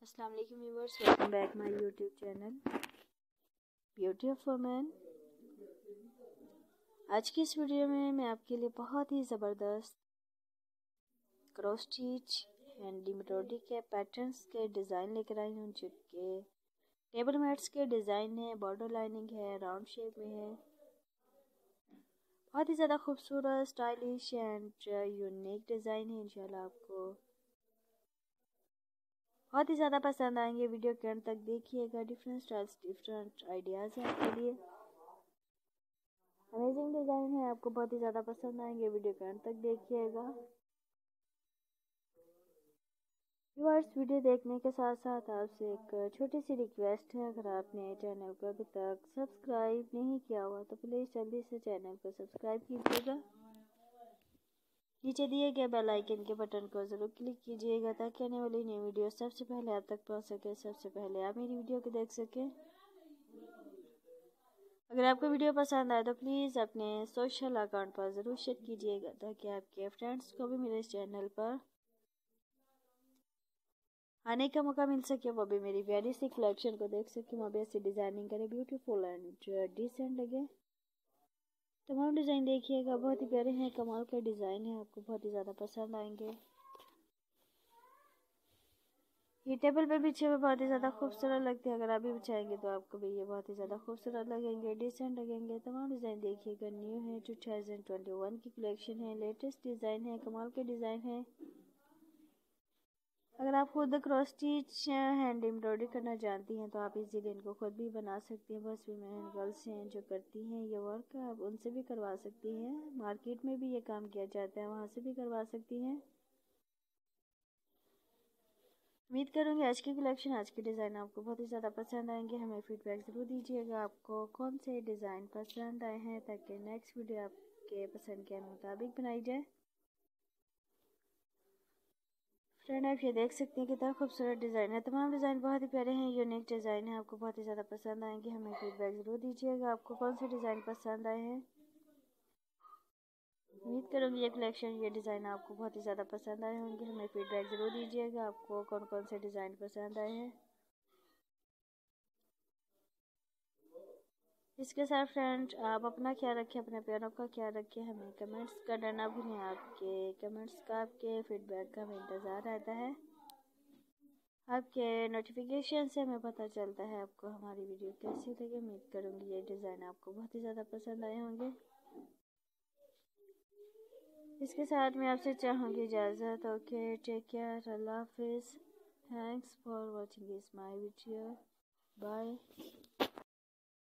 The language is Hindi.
अस्सलाम वालेकुम viewers, welcome back my YouTube channel beauty of women. आज की इस वीडियो में मैं आपके लिए बहुत ही ज़बरदस्त क्रॉस स्टिच हैंड एम्ब्रॉयडरी के पैटर्न्स के डिज़ाइन लेकर आई हूँ, जिनके टेबल मैट्स के डिज़ाइन है, बॉर्डर लाइनिंग है, राउंड शेप में है। बहुत ही ज़्यादा खूबसूरत, स्टाइलिश एंड यूनिक डिज़ाइन है। इंशाल्लाह आपको बहुत ही ज़्यादा पसंद आएंगे। वीडियो के अंत तक देखिएगा। डिफरेंट स्टाइल्स, डिफरेंट आइडियाज़ हैं आपके लिए। अमेजिंग डिज़ाइन है, आपको बहुत ही ज़्यादा पसंद आएंगे। वीडियो के अंत तक देखिएगा। व्यूअर्स, वीडियो देखने के साथ साथ आपसे एक छोटी सी रिक्वेस्ट है, अगर आपने चैनल को अभी तक सब्सक्राइब नहीं किया हुआ तो प्लीज़ जल्दी से चैनल को सब्सक्राइब कीजिएगा। नीचे दिए गए बेल आइकन के बटन को ज़रूर क्लिक कीजिएगा, ताकि आने वाली नई वीडियो सबसे पहले आप तक पहुंच सके, सबसे पहले आप मेरी वीडियो को देख सकें। अगर आपको वीडियो पसंद आए तो प्लीज़ अपने सोशल अकाउंट पर ज़रूर शेयर कीजिएगा, ताकि आपके फ्रेंड्स को भी मेरे इस चैनल पर आने का मौका मिल सके, वो भी मेरी प्यारी सी कलेक्शन को देख सके, वो भी ऐसी डिज़ाइनिंग करे, ब्यूटीफुल एंड डिसेंट लगे। तमाम डिज़ाइन देखिएगा, बहुत ही प्यारे हैं, कमाल का डिज़ाइन है, आपको बहुत ही ज़्यादा पसंद आएंगे। ये टेबल पे बिछे हुए बहुत ही ज़्यादा खूबसूरत लगते हैं। अगर आप भी बिछाएंगे तो आपको भी ये बहुत ही ज़्यादा खूबसूरत लगेंगे, डिसेंट लगेंगे। तमाम डिज़ाइन देखिएगा, न्यू है, 2021 की कलेक्शन है, लेटेस्ट डिज़ाइन है, कमाल के डिज़ाइन है। अगर आप खुद क्रॉस स्टिच हैंड एम्ब्रॉयडरी करना जानती हैं तो आप इजीली इनको खुद भी बना सकती हैं। बहुत सी वुमेन गर्ल्स हैं जो करती हैं ये वर्क, आप उनसे भी करवा सकती हैं। मार्केट में भी ये काम किया जाता है, वहाँ से भी करवा सकती हैं। उम्मीद करूँगी आज की कलेक्शन, आज के डिज़ाइन आपको बहुत ही ज़्यादा पसंद आएंगे। हमें फीडबैक ज़रूर दीजिएगा आपको कौन से डिज़ाइन पसंद आए हैं, ताकि नेक्स्ट वीडियो आपके पसंद के मुताबिक बनाई जाए। फ्रेंड, आप ये देख सकते हैं कितना खूबसूरत डिज़ाइन है। तमाम डिज़ाइन बहुत ही प्यारे हैं, यूनिक डिज़ाइन है, आपको बहुत ही ज़्यादा पसंद आएंगे। हमें फीडबैक ज़रूर दीजिएगा आपको कौन से डिज़ाइन पसंद आए हैं। उम्मीद करूँगी ये कलेक्शन, ये डिज़ाइन आपको बहुत ही ज़्यादा पसंद आए होंगे। हमें फीडबैक ज़रूर दीजिएगा आपको कौन कौन से डिज़ाइन पसंद आए हैं। इसके साथ फ्रेंड, आप अपना ख्याल रखें, अपने प्यारों का ख्याल रखें। हमें कमेंट्स करना ना भूलें। आपके कमेंट्स का, आपके फीडबैक का हमें इंतज़ार रहता है। आपके नोटिफिकेशन से हमें पता चलता है आपको हमारी वीडियो कैसी लगी। उम्मीद करूँगी ये डिज़ाइन आपको बहुत ही ज़्यादा पसंद आए होंगे। इसके साथ मैं आपसे चाहूँगी इजाज़त। ओके, टेक केयर, अल्लाह हाफिज़। Thanks for watching this my video. Bye.